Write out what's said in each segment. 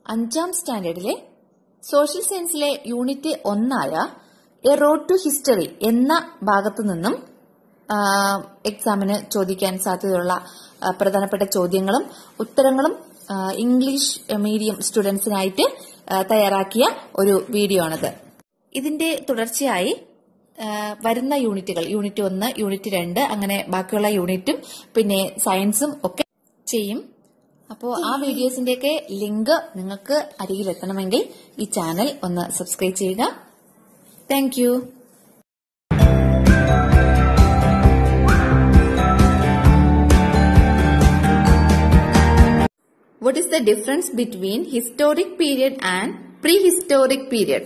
അഞ്ചാം സ്റ്റാൻഡേർഡിലെ സോഷ്യൽ സയൻസിലെ unit 1 a road to history എന്ന ഭാഗത്തു നിന്നും എക്സാമിന് ചോദിക്കാൻ സാധ്യതയുള്ള പ്രധാനപ്പെട്ട ചോദ്യങ്ങളും ഉത്തരങ്ങളും ഇംഗ്ലീഷ് മീഡിയം സ്റ്റുഡൻസിനായിട്ട് തയ്യാറാക്കിയ ഒരു വീഡിയോ ആണിത്. ഇതിന്റെ തുടർച്ചയായി വരുന്ന യൂണിറ്റുകൾ യൂണിറ്റ് 1, യൂണിറ്റ് 2 അങ്ങനെ ബാക്കിയുള്ള യൂണിറ്റും പിന്നെ സയൻസും ഒക്കെ ചെയ്യും. അപ്പോൾ ആ വീഡിയോസിന്റെയൊക്കെ ലിങ്ക് നിങ്ങൾക്ക് അരികിലെത്തണമെങ്കിൽ ഈ ചാനൽ ഒന്ന് സബ്സ്ക്രൈബ് ചെയ്യുക. Thank you. What is the difference between historic period and prehistoric period?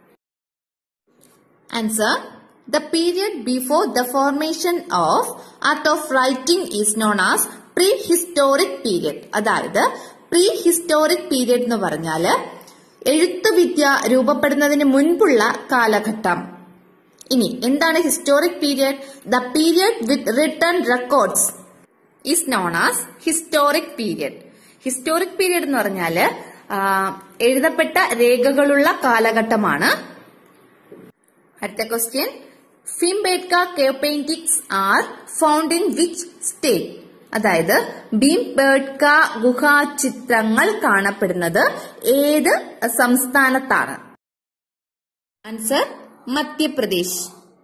Answer. The period before the formation of art of writing is known as prehistoric period. അതായത് prehistoric period എന്ന് പറഞ്ഞാൽ എഴുത്തുവിദ്യ രൂപപ്പെടുന്നതിന് മുൻപുള്ള കാലഘട്ടം. ഇനി എന്താണ് historic period? The period with written records is known as historic period. Historic period എന്ന് പറഞ്ഞാല് എഴുതപ്പെട്ട രേഖകളുള്ള കാലഘട്ടമാണ്. അടുത്ത question. Bhimbetka cave paintings are found in which state? അതായത് ഭീംബേട്ക ഗുഹാ ചിത്രങ്ങൾ കാണപ്പെടുന്നത് ഏത് സംസ്ഥാനത്താണ്? Answer. Madhya Pradesh.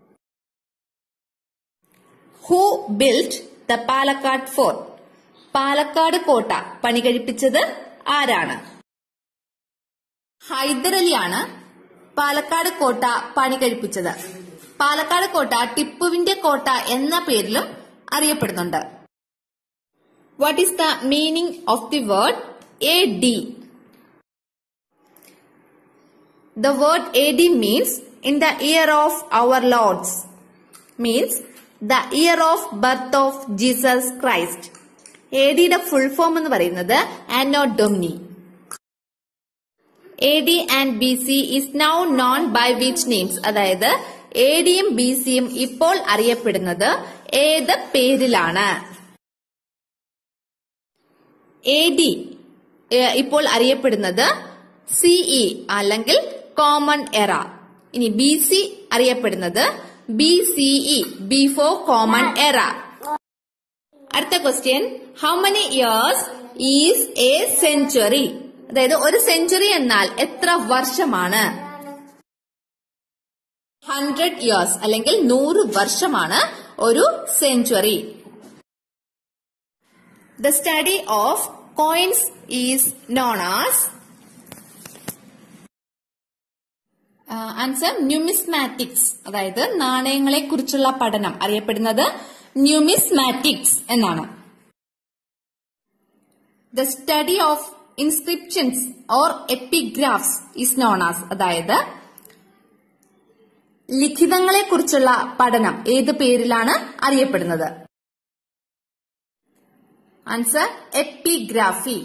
Who built the Palakkad fort? Palakkad കോട്ട പണി കഴിപ്പിച്ചത് ആരാണ്? ഹൈദരലിയാണ് പാലക്കാട് കോട്ട പണി കഴിപ്പിച്ചത്. പാലക്കാട് കോട്ട ടിപ്പുവിന്റെ കോട്ട എന്ന പേരിലും അറിയപ്പെടുന്നുണ്ട്. What is the meaning of the word AD? The word AD means in the year of our Lords, means the year of birth of Jesus Christ. AD യുടെ ഫുൾ ഫോം എന്ന് പറയുന്നത് Anno Domini. AD and BC is now known by which names? അതായത് AD യും BC യും ഇപ്പോൾ അറിയപ്പെടുന്നത് ഏത് പേരിലാണ്? AD ഇപ്പോൾ അറിയപ്പെടുന്നത് CE അല്ലെങ്കിൽ കോമൺ എറ. ഇനി BC അറിയപ്പെടുന്നത് BCE, ബിഫോർ കോമൺ എറ. അടുത്ത question. How many years is a century? അതായത് ഒരു സെഞ്ചുറി എന്നാൽ എത്ര വർഷമാണ്? 100 ഇയേഴ്സ് അല്ലെങ്കിൽ 100 വർഷമാണ് ഒരു century. The study of coins is known as? Answer. Numismatics. അതായത് നാണയങ്ങളെ കുറിച്ചുള്ള പഠനം അറിയപ്പെടുന്നത് ന്യൂമിസ്മാറ്റിക്സ് എന്നാണ്. The study of inscriptions or epigraphs is known as? അതായത് ലിഖിതങ്ങളെ കുറിച്ചുള്ള പഠനം ഏത് പേരിലാണ് അറിയപ്പെടുന്നത്? Answer. Epigraphy.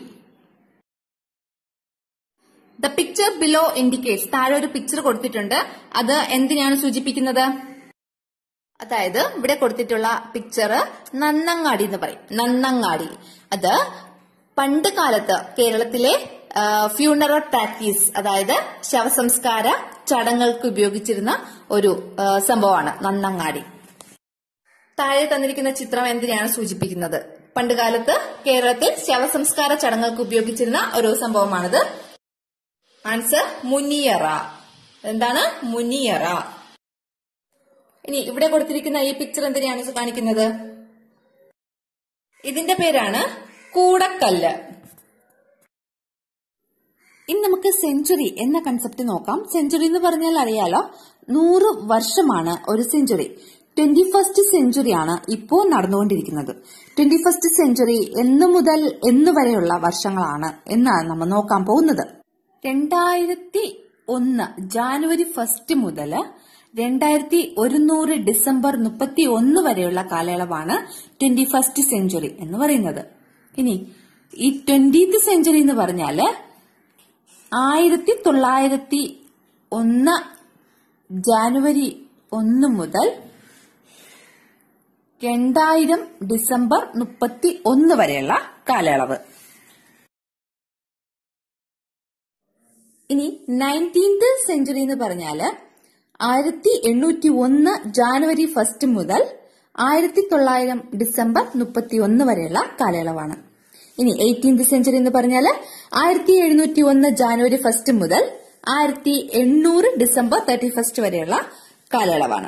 The picture below indicates. താഴെ ഒരു പിക്ചർ കൊടുത്തിട്ടുണ്ട്. അത് എന്തിനാണ് സൂചിപ്പിക്കുന്നത്? അതായത് ഇവിടെ കൊടുത്തിട്ടുള്ള പിക്ചർ നന്നങ്ങാടി എന്ന് പറയും. നന്നങ്ങാടി അത് പണ്ട് കാലത്ത് കേരളത്തിലെ ഫ്യൂണറൽ പ്രാക്ടീസ്, അതായത് ശവസംസ്കാര ചടങ്ങുകൾക്ക് ഉപയോഗിച്ചിരുന്ന ഒരു സംഭവമാണ് നന്നങ്ങാടി. താഴെ തന്നിരിക്കുന്ന ചിത്രം എന്തിനാണ് സൂചിപ്പിക്കുന്നത്? പണ്ടുകാലത്ത് കേരളത്തിൽ ശവസംസ്കാര ചടങ്ങുകൾക്ക് ഉപയോഗിച്ചിരുന്ന ഒരു സംഭവമാണിത്. ആൻസർ. മുനിയറ. എന്താണ്? മുനിയറ. ഇനി ഇവിടെ കൊടുത്തിരിക്കുന്ന ഈ പിക്ചർ എന്തിനാണ് കാണിക്കുന്നത്? ഇതിന്റെ പേരാണ് കൂടക്കല്ല്. ഇനി നമുക്ക് സെഞ്ചുറി എന്ന കൺസെപ്റ്റ് നോക്കാം. സെഞ്ചുറി എന്ന് പറഞ്ഞാൽ അറിയാലോ, 100 വർഷമാണ് ഒരു സെഞ്ചുറി. 21st സെഞ്ചുറിയാണ് ഇപ്പോ നടന്നുകൊണ്ടിരിക്കുന്നത്. 21st സെഞ്ചുറി എന്ന് മുതൽ എന്ന് വരെയുള്ള വർഷങ്ങളാണ് എന്നാണ് നമ്മൾ നോക്കാൻ പോകുന്നത്. 2001 ജാനുവരി 1 മുതൽ 2100 ഡിസംബർ 31 വരെയുള്ള കാലയളവാണ് 21st സെഞ്ചുറി എന്ന് പറയുന്നത്. ഇനി ഈ 20th സെഞ്ചുറി എന്ന് പറഞ്ഞാല് 1901 ജാനുവരി 1 മുതൽ 2000 ഡിസംബർ 31 വരെയുള്ള കാലയളവ്. ഇനി 19th സെഞ്ചുറി എന്ന് പറഞ്ഞാല് 1801 ജാനുവരി 1 മുതൽ 1900 ഡിസംബർ 31 വരെയുള്ള കാലയളവാണ്. ഇനി 18th സെഞ്ചുറി എന്ന് പറഞ്ഞാല് 1701 ജാനുവരി 1 മുതൽ 1800 ഡിസംബർ 31 വരെയുള്ള കാലയളവാണ്.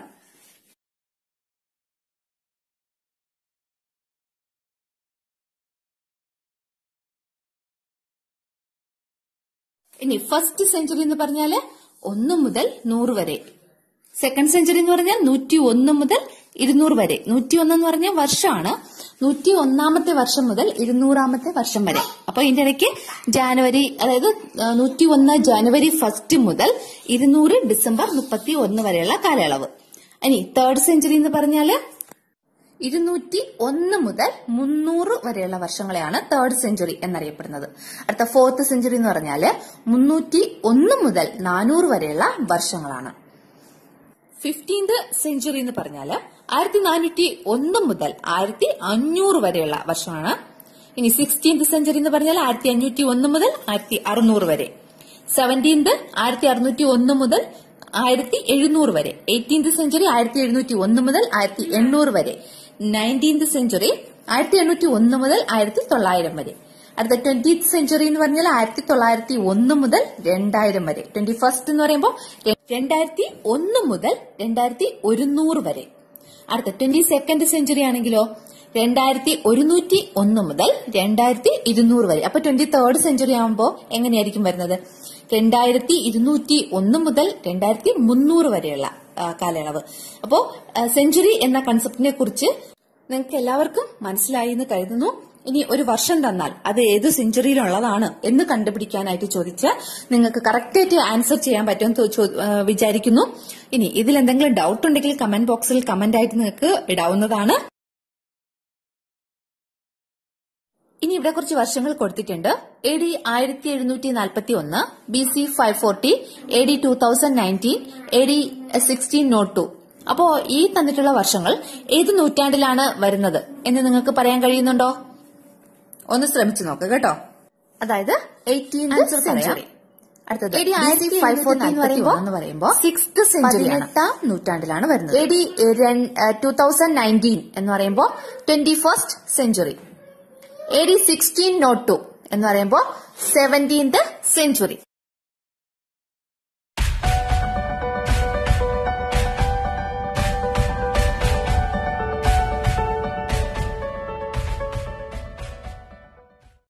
ഇനി ഫസ്റ്റ് സെഞ്ചുറി എന്ന് പറഞ്ഞാല് 1 മുതൽ 100 വരെ. സെക്കൻഡ് സെഞ്ചുറി എന്ന് പറഞ്ഞാൽ 101 മുതൽ 200 വരെ. 101 എന്ന് പറഞ്ഞാൽ വർഷമാണ്. 101ാമത്തെ വർഷം മുതൽ 200ാമത്തെ വർഷം വരെ. അപ്പൊ ഇതിന്റെ ഇടയ്ക്ക് ജാനുവരി, അതായത് 101 ജാനുവരി 1 മുതൽ 200 ഡിസംബർ 31 വരെയുള്ള കാലയളവ്. ഇനി തേർഡ് സെഞ്ചുറി എന്ന് പറഞ്ഞാല് 201 മുതൽ 300 വരെയുള്ള വർഷങ്ങളെയാണ് തേർഡ് സെഞ്ചുറി എന്നറിയപ്പെടുന്നത്. അടുത്ത ഫോർത്ത് സെഞ്ചുറി എന്ന് പറഞ്ഞാല് 301 മുതൽ 400 വരെയുള്ള വർഷങ്ങളാണ്. 15th സെഞ്ചുറി എന്ന് പറഞ്ഞാല് 1401 മുതൽ 1500 വരെയുള്ള വർഷമാണ്. ഇനി 16th സെഞ്ചുറി എന്ന് പറഞ്ഞാൽ 1501 മുതൽ 1600 വരെ. 17th 1601 മുതൽ 1700 വരെ. 18th സെഞ്ചുറി 1701 മുതൽ 1800 വരെ. 19th സെഞ്ചുറി 1801 മുതൽ 1900 വരെ. അടുത്ത 20th സെഞ്ചുറി എന്ന് പറഞ്ഞാൽ 1901 മുതൽ 2000 വരെ. 21st എന്ന് പറയുമ്പോൾ 2001 മുതൽ 2100 വരെ. അടുത്ത 22nd സെഞ്ചുറി ആണെങ്കിലോ 2101 മുതൽ 2200 വരെ. അപ്പൊ 23rd സെഞ്ചുറി ആകുമ്പോൾ എങ്ങനെയായിരിക്കും വരുന്നത്? 2201 മുതൽ 2300 വരെയുള്ള കാലയളവ്. അപ്പോ സെഞ്ചുറി എന്ന കൺസെപ്റ്റിനെ കുറിച്ച് നിങ്ങൾക്ക് എല്ലാവർക്കും മനസ്സിലായി എന്ന് കരുതുന്നു. ഇനി ഒരു വർഷം തന്നാൽ അത് ഏത് സെഞ്ചുറിയിലുള്ളതാണ് എന്ന് കണ്ടുപിടിക്കാനായിട്ട് ചോദിച്ചാൽ നിങ്ങൾക്ക് കറക്റ്റായിട്ട് ആൻസർ ചെയ്യാൻ പറ്റുമെന്ന് വിചാരിക്കുന്നു. ഇനി ഇതിൽ എന്തെങ്കിലും ഡൗട്ട് ഉണ്ടെങ്കിൽ കമന്റ് ബോക്സിൽ കമന്റ് ആയിട്ട് നിങ്ങൾക്ക് ഇടാവുന്നതാണ്. ഇനി ഇവിടെ കുറച്ച് വർഷങ്ങൾ കൊടുത്തിട്ടുണ്ട്. AD 1741, BC 540, AD 2019, AD 1602. അപ്പോ ഈ തന്നിട്ടുള്ള വർഷങ്ങൾ ഏത് നൂറ്റാണ്ടിലാണ് വരുന്നത് എന്ന് നിങ്ങൾക്ക് പറയാൻ കഴിയുന്നുണ്ടോ? ഒന്ന് ശ്രമിച്ചു നോക്കുക കേട്ടോ. അതായത് 18th സെഞ്ചുറി. അടുത്തത് AD 1540 എന്ന് പറയുമ്പോൾ 6th സെഞ്ചുറിയാണ്, 18ാം നൂറ്റാണ്ടിലാണ് വരുന്നത്. AD 2019 എന്ന് പറയുമ്പോൾ 21st സെഞ്ചുറി. AD 1602 എന്ന് പറയുമ്പോൾ 17th സെഞ്ചുറി.